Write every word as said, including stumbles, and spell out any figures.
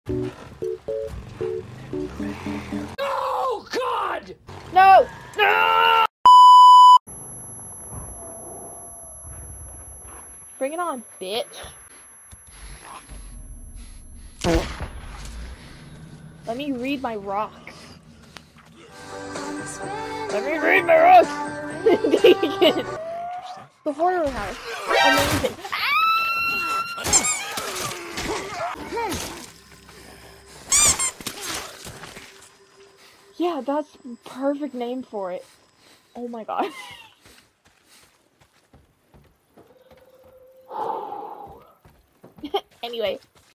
Oh God! No! No! Bring it on, bitch. Let me read my rocks. Let me read my rocks! Deacon! The horror house. Amazing. Yeah, that's perfect name for it. Oh my god. Anyway.